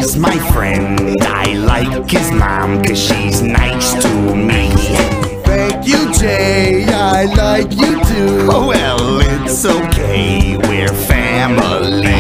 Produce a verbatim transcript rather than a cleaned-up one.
Jay's my friend. I like his mom cause she's nice to me. Thank you, Jay, I like you too. Oh well, it's okay, we're family.